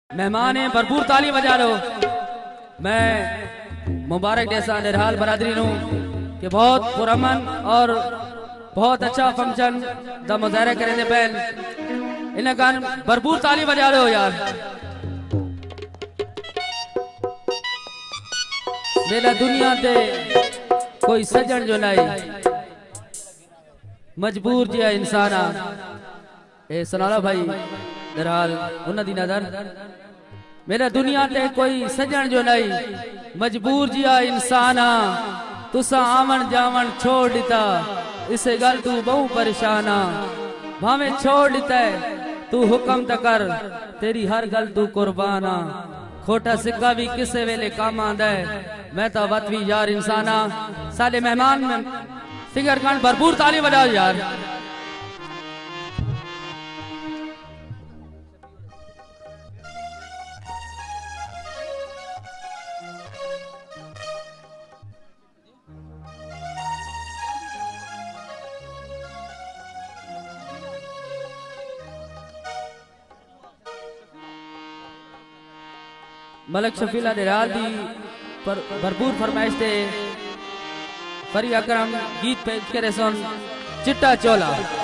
मेहमान है, भरपूर ताली बजा लो। मैं मुबारक जैसा निरहाल बरादरी नू कि बहुत पुरअमन और बहुत अच्छा फंक्शन दा मुजाहरा करेंगे पहन इन्हें गान भरपूर ताली बजा लो यार। मेरा दुनिया ते कोई सजन जो नहीं मजबूर जिया इंसान ए सुनाला भाई निरहाल उन्हें दी नजर मेरा दुनिया ते कोई सजन जो नहीं मजबूर जिया इंसान तुसा आवन जावन छोड़ दिता इसे गल तू बहु परेशान भावे छोड़ दिता है तू हुक्म त कर तेरी हर गल तू कुर्बान खोटा सिक्का भी किसे वेले काम आंदा है मैं तो वतवी यार इंसाना। सारे मेहमान में सिंगर खान भरपूर ताली बजाओ यार। मलक शफीला निरहाल दी भरपूर फरमाइश थे फरी अकरम गीत पेश करे सुन चिट्टा चोला।